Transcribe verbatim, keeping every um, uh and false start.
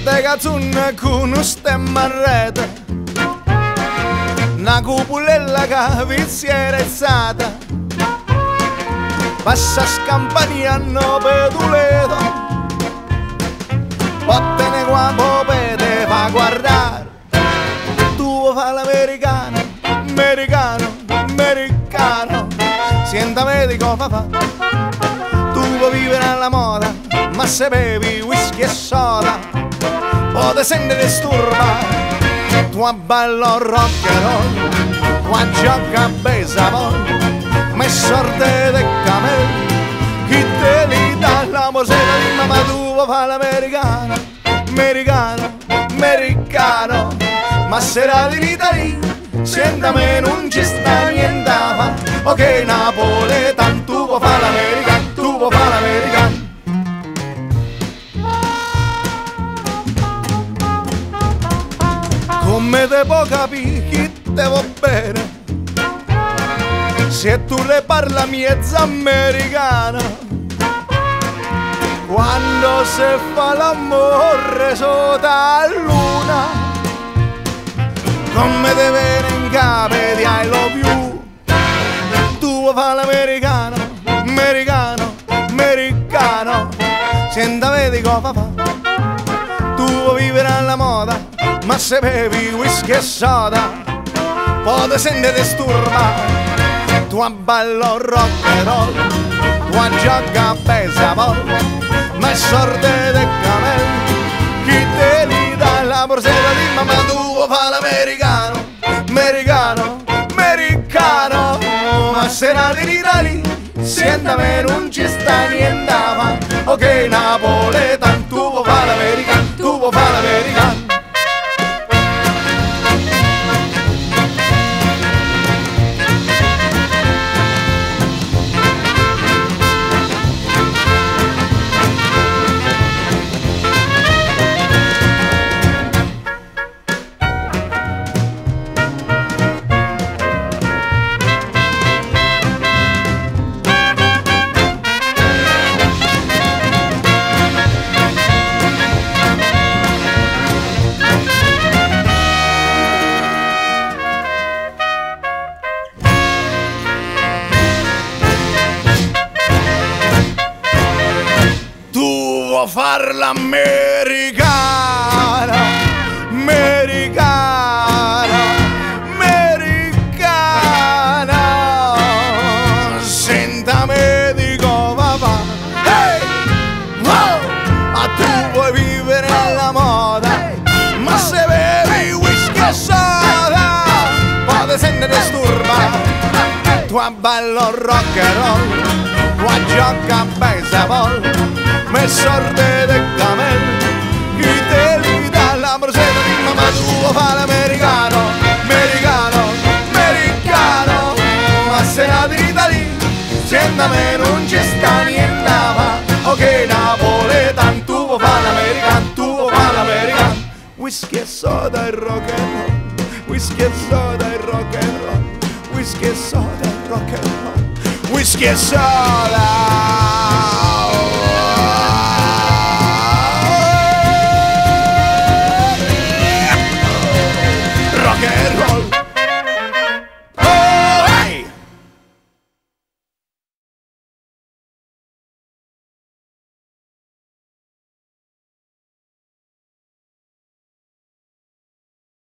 Ste cazzone con un stemma a rete, una cupolella che vi si è rezzata, passa scampania hanno peduleto, vattene qua popete fa guardare, tu fa l'americano, americano, americano, sienta medico fa fa, tu vuoi vivere alla moda, ma se bevi whisky e soda, poi te senti disturbare, tu ballo rock and roll, tu gioca a baseball, ma sorte de camel, chi te li dà la morsetta di mamma tua fa l'americano, americano, americano, ma sera di Italia, senta me non ci sta niente a fa, ok napoletano, tu puoi fa l'americano, tu puoi fa l'americano. Come te può capire chi te va bene se tu ne parla miezza americana, quando si fa l'amore sotto la luna, come te viene in capo di I love you, tu fa l'americano, americano, americano, senta vedi cosa fa, tu vuoi vivere alla moda, ma se bevi whisky e soda, poi te senti disturbare, tu ballo rock and roll, tu gioca a baseball, ma è sorte de camel, chi te li dà la borsetta di mamma tua fa l'americano, americano, americano, ma se nati in Italia, sienta me non ci sta niente a fa, ok napoletano, tu vuoi fa l'americano, tu vuoi fa l'americano. Far l'americana, americana, americana, senta medico papà, hey, wow, ma tu vuoi vivere alla moda, ma se bevi whisky e soda, poi te senti disturbare, tu ballo rock and roll, tu gioca a baseball, ma è sorte de camel, chi te li dà la borsetta di mamma tua fa l'americano, americano, americano, ma se nati in Italia, senta me non ci sta niente a fa, ok napoletano, tu vuoi fa l'americano, tu vuoi fa l'americano, whisky e soda e rock and roll, whisky e soda e rock and roll, whisky e soda e rock and roll, whisky e soda.